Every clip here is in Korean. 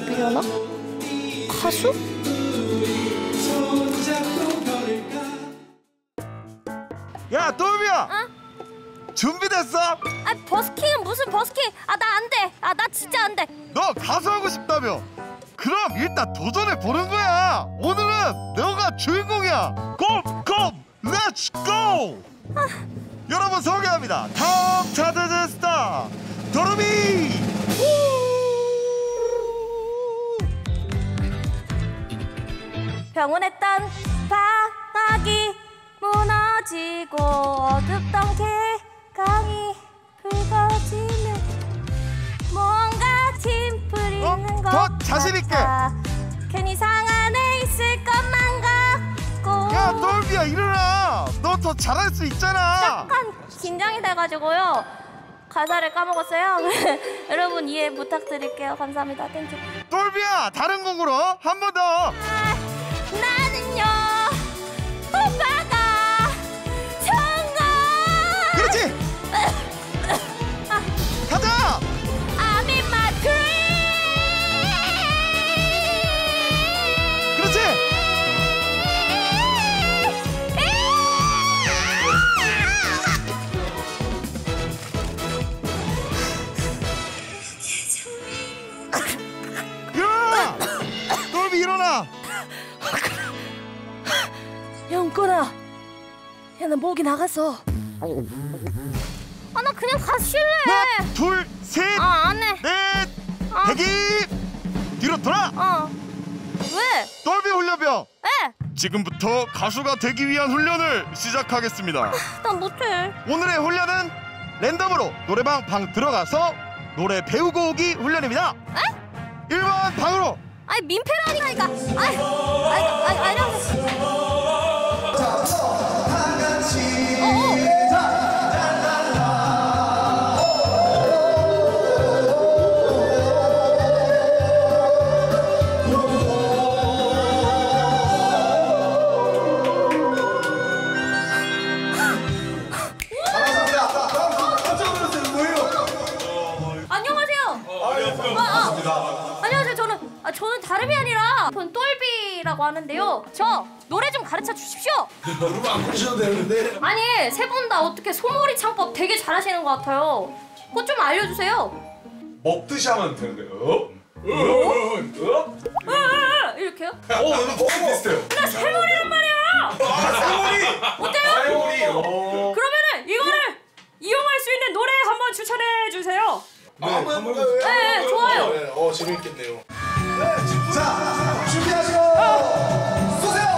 되려나? 가수? 야, 돌비야! 어? 준비됐어? 아, 버스킹은 무슨 버스킹? 아, 나 안 돼. 아, 나 진짜 안 돼. 너 가수하고 싶다며? 그럼 일단 도전해 보는 거야. 오늘은 너가 주인공이야. 고! 렛츠 고! 여러분 소개합니다. 탑 차트 스타 도르비! 평온했던 방학이 무너지고 어둡던 개강이 붉어지는 뭔가 찜풀이는 것 더 자신 있게. 같아. 괜히 상 안에 있을 것만 같고. 야, 돌비야 일어나. 너 더 잘할 수 있잖아. 약간 긴장이 돼가지고요 가사를 까먹었어요. 여러분 이해 부탁드릴게요. 감사합니다. 땡큐. 돌비야 다른 곡으로 한 번 더. 나는요 오빠가 정말. 그렇지. 가자. I'm in my dream. 그렇지. 일어나. 돌비 일어나. 영건아, 야 나 목이 나갔어. 아 나 그냥 가실래. 하나, 둘, 셋, 아 안 해. 넷. 아. 대기. 뒤로 돌아. 왜? 돌비 훈련병. 에? 지금부터 가수가 되기 위한 훈련을 시작하겠습니다. 난 못해. 오늘의 훈련은 랜덤으로 노래방 방 들어가서 노래 배우고 오기 훈련입니다. 에? 1번 방으로. 아니 민폐라니까. 아니. 저는 다름이 아니라 저는 똘비라고 하는데요. 저 노래 좀 가르쳐 주십시오. 여러분 안 부르셔도 되는데. 아니 세 분 다 어떻게 소몰이 창법 되게 잘하시는 것 같아요. 그거 좀 알려주세요. 먹듯이 하면 되는데요. 이렇게요? 비슷해요. 나 세몰이란 말이야. 세월이. 어때요? 세월이. 그러면은 이거를 이용할 수 있는 노래 한번 추천해 주세요. 한번 해볼까요? 네, 좋아요. 재밌겠네요. 자, 준비하시고 쏘세요.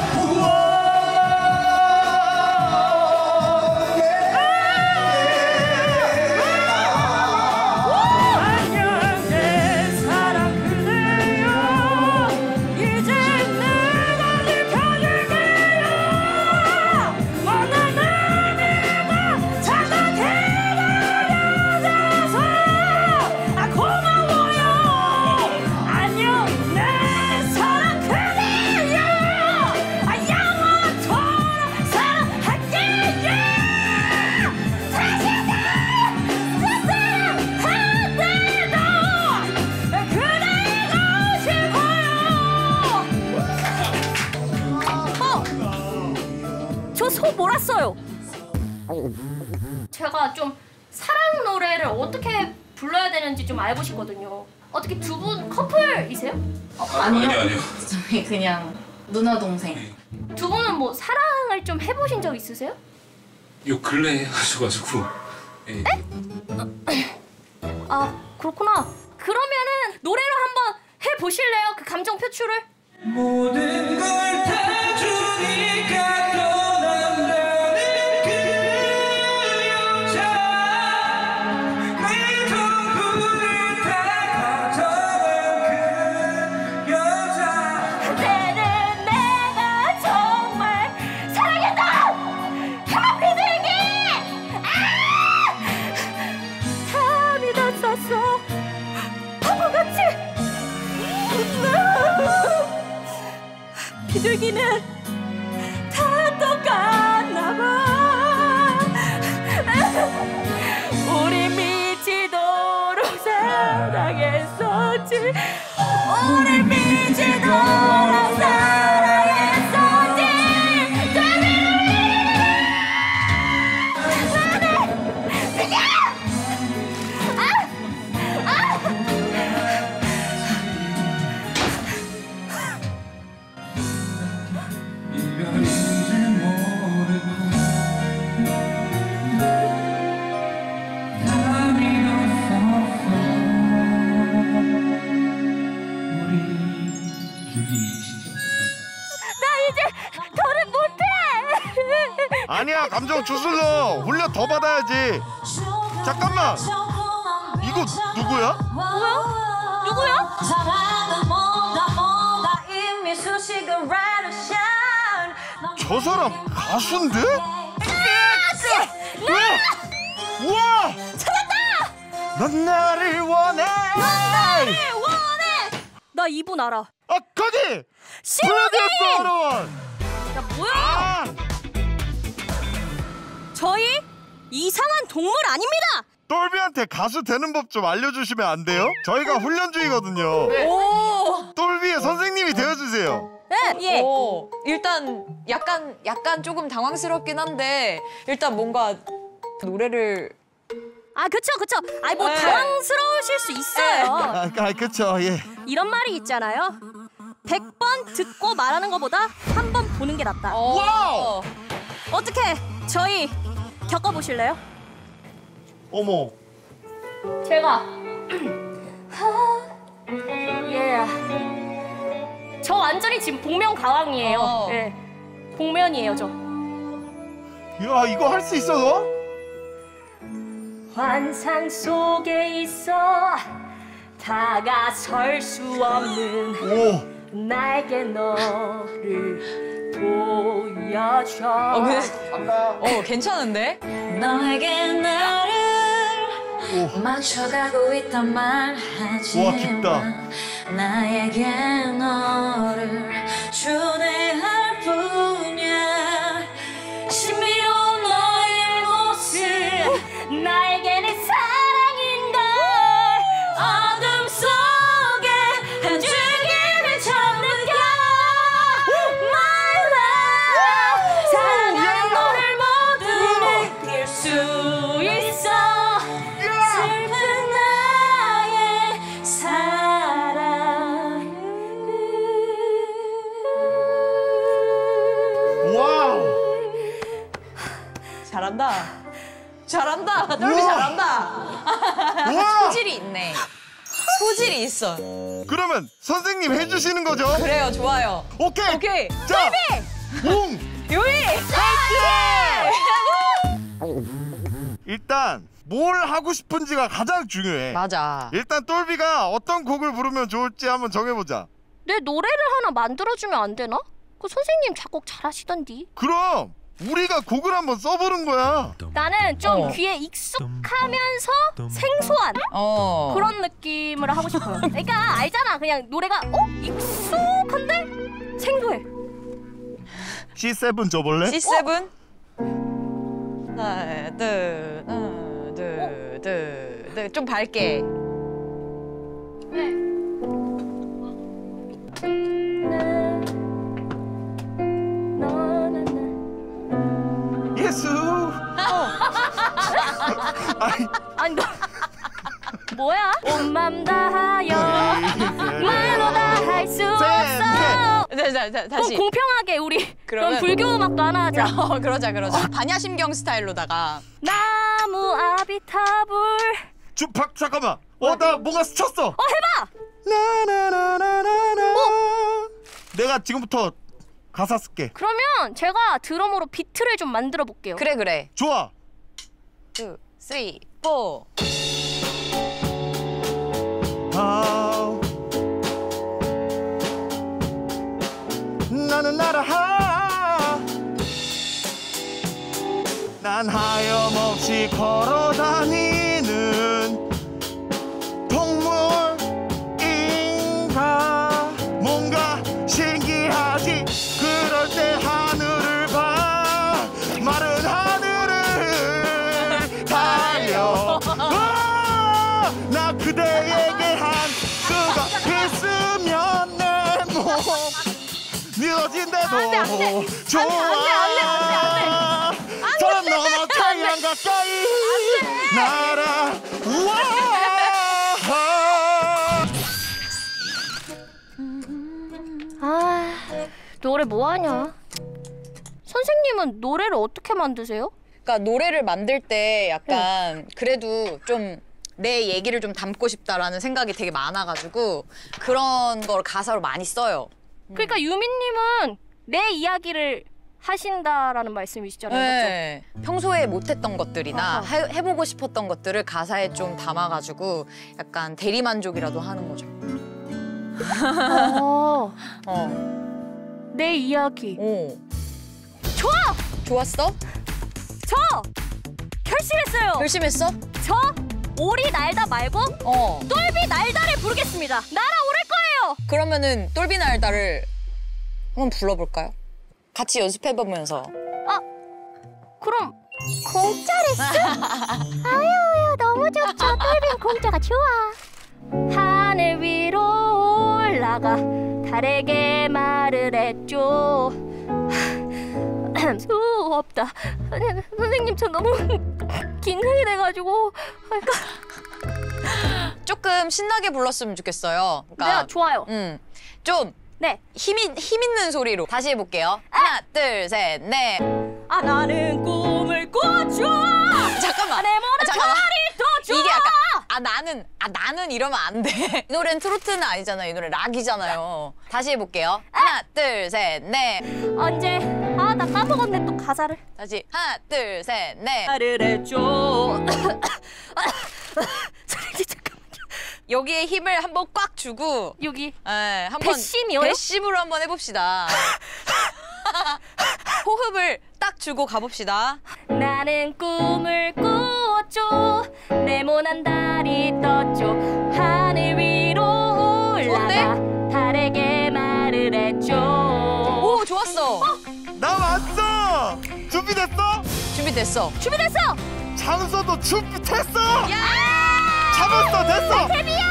안녕 내 사랑 그대여 이제 내가 지켜줄게요. 오늘 나를 잠깐 기다려줘서 고마워요. 안녕 내 사랑 그대여 영원토록 사랑할게요. 다시는 저 소 몰았어요. 제가 좀 사랑 노래를 어떻게 불러야 되는지 좀 알고 싶거든요. 어떻게 두 분 커플이세요? 아니요. 저희 그냥 누나 동생. 두 분은 뭐 사랑을 좀 해보신 적 있으세요? 요 근래 하셔가지고. 예. 아 그렇구나. 그러면은 노래로 한번 해보실래요? 그 감정 표출을? 모든 걸 다 주니까 떠난다는 그 여자 내 전부를 다 가져간 그 여자 그때는 내가 정말 사랑했던 하피들기 다 믿었었어 바보같이. 비둘기는 다 똑같나 봐. 우리 미치도록 사랑했었지. 오늘 미치도록 사랑했었지. 이별인 줄 모르고 다 믿었었어. 우리 둘이 진짜 나 이제 더는 못해. 아니야, 감정 주술러. 훈련 더 받아야지. 잠깐만, 이거 누구야? 뭐야? 누구야? 저 사람 가수인데? 우와! 찾았다! 넌 나를 원해! 나 이분 알아. 아, 거기! 신호기! 프로듀서 여러분! 야 뭐야? 아! 저희 이상한 동물 아닙니다. 똘비한테 가수 되는 법 좀 알려주시면 안 돼요? 저희가 훈련 중이거든요. 오. 똘비의 선생님이 되어주세요. 예. 일단 약간 조금 당황스럽긴 한데 일단 뭔가 노래를 아 그쵸. 아이 뭐 네. 당황스러우실 수 있어요. 그쵸, 예. 이런 말이 있잖아요. 100번 듣고 말하는 것보다 한 번 보는 게 낫다. 와우! 어떻게 저희 겪어보실래요? 어머. 제가 예. 저 완전히 지금 복면가왕이에요. 예. 복면이에요 저. 야, 이거 할 수 있어, 너? 환상 속에 있어 다가설 수 없는 오. 나에게 너를 보여줘. 괜찮은데? 너에게 나를 맞춰가고 있단 말 하지 우와, 깊다. 나에게 너를 초대할 뿐이야 신비로운 너의 모습 나에게는 사랑인걸 어둠 속에 한 줄기를 처음 느껴 My love 사랑한 너를 모두 느낄 수 있어 슬픈 나의 사랑 와우. 잘한다 똘비 우와. 잘한다 우와. 소질이 있네 소질이 있어 그러면 선생님 해주시는 거죠? 그래요 좋아요 오케이. 오케이 자, 웅. 요리 일단 뭘 하고 싶은지가 가장 중요해. 맞아 일단 똘비가 어떤 곡을 부르면 좋을지 한번 정해보자. 내 노래를 하나 만들어주면 안 되나? 그 선생님 작곡 잘하시던디. 그럼 우리가 곡을 한번 써보는 거야. 나는 좀 귀에 익숙하면서 생소한 그런 느낌을 하고 싶어요. 그러니까 알잖아. 그냥 노래가 익숙한데 생소해. C7 줘볼래? C7 하나 둘 좀 밝게 예수. 아니 너 뭐야? 온 맘 다하여 말로 다 할 수 없어. 다시 공평하게 우리 그럼 그러면- 불교 음악도 하나 하자. 그러자 반야심경 스타일로다가 나무 아비타불. 잠깐만. 나 뭔가 스쳤어. 해봐. 나나나나나나. 내가 지금부터 가사 쓸게. 그러면 제가 드럼으로 비트를 좀 만들어 볼게요. 그래 좋아. 2, 3, 4 나는 나라하. 난 하염없이 걸어다니는 동물인가. 뭔가 신기하지. 그럴 때 하늘을 봐. 마른 하늘을 달려. 나 그대에게 한 수가 있으면 미워진데도 안 좋아. 저런 너무 차이랑 가까이 날아와. 아, 노래 뭐하냐? 선생님은 노래를 어떻게 만드세요? 그러니까 노래를 만들 때 약간 그래도 좀 내 얘기를 좀 담고 싶다라는 생각이 되게 많아가지고 그런 걸 가사로 많이 써요. 그러니까 유미님은 내 이야기를 하신다라는 말씀이시잖아요. 네. 평소에 못했던 것들이나 해보고 싶었던 것들을 가사에 좀 담아가지고 약간 대리만족이라도 하는 거죠. 맞죠? 내 이야기. 좋아! 좋았어? 저! 결심했어요! 결심했어? 저 오리 날다 말고 똘비 날다를 부르겠습니다. 날아오를 거예요! 그러면은 똘비 날다를 한번 불러볼까요? 같이 연습해보면서. 그럼 공짜 레슨? 아유 너무 좋죠. 똘비는 공짜가 좋아. 하늘 위로 올라가 달에게 말을 했죠. 없다. 선생님 저 너무 긴장이 돼가지고 조금 신나게 불렀으면 좋겠어요. 그러니까, 네, 좋아요. 좀 네. 힘 있는 소리로 다시 해볼게요. 하나, 둘, 셋, 넷. 나는 꿈을 꿔줘. 잠깐만. 내 모든 잠깐만. 살이 더 좋아. 이게 약간 나는 이러면 안 돼. 이 노래는 트로트는 아니잖아요. 이 노래 락이잖아요. 다시 해볼게요. 하나, 둘, 셋, 넷. 언제? 나 까먹었네 또 가사를. 다시 하나, 둘, 셋, 넷. 말을 해줘. 선생님 잠깐만요. 여기에 힘을 한번 꽉 주고 여기. 네, 한번 배심이요? 배심으로 한번 해봅시다. 호흡을 딱 주고 가봅시다. 나는 꿈을 꾸었죠. 네모난 달이 떴죠. 하늘 위로 올라가 달에게 말을 했죠. 오, 좋았어. 나 왔어. 준비됐어? 준비됐어. 준비됐어. 장소도 준비됐어. 야! 잡았어. 됐어. 데뷔야.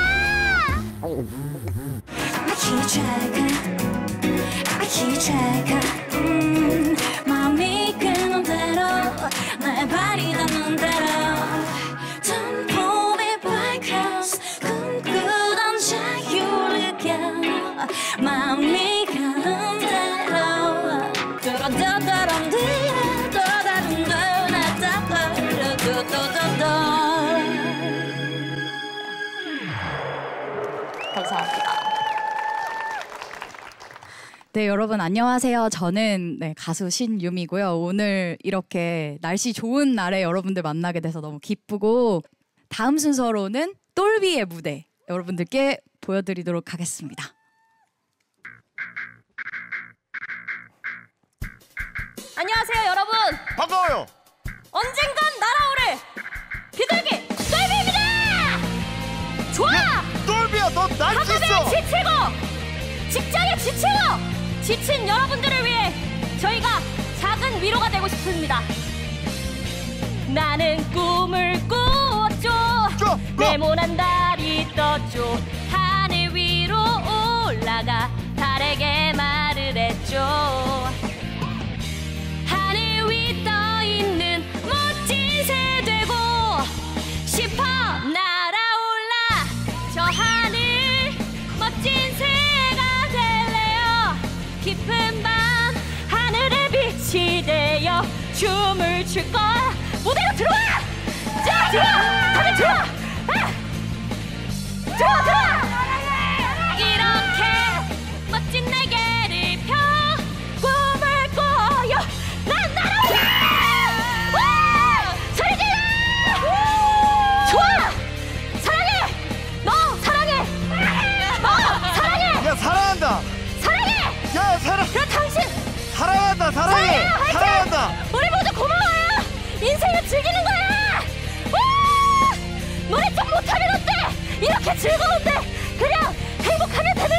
마음이 끄는 대로 내 발이 닿는 대로 템포를 밝혀서 꿈꾸던 자유를 느껴 마음이 가는 대로 감사합니다. 네, 여러분 안녕하세요. 저는 가수 신유미고요. 오늘 이렇게 날씨 좋은 날에 여러분들 만나게 돼서 너무 기쁘고 다음 순서로는 똘비의 무대 여러분들께 보여드리도록 하겠습니다. 안녕하세요 여러분. 반가워요. 언젠간 날아오를 비둘기 똘비입니다. 좋아. 똘비야 너 날 수 있어. 학업에 지치고 직장에 지치고 지친 여러분들을 위해 저희가 작은 위로가 되고 싶습니다. 나는 꿈을 꾸었죠. 네모난 달이 떴죠. 하늘 위로 올라가 달에게 말을 했죠. 하늘 위 떠있는 멋진 새 되고 싶어 날아올라 저 하늘 멋진 새가 될래요. 깊은 밤 하늘에 빛이 되어 춤을 출 거야. 무대로 들어와! 자, 들어와! 다들 들어와! 들어와! 이렇게 멋진 날개를 펴 꿈을 꿔요. 난 날아올라! 소리 질러! 좋아! 사랑해! 너 사랑해! 너 사랑해! 야 사랑한다. 사랑해! 야 사랑. 그럼 당신 사랑한다. 사랑해. 화이팅! 사랑한다. 우리 모두 고마워요. 인생을 즐기는 거야. 와! 노래 좀 못하면 어때? 이렇게 즐거운데 그냥 행복하면 되는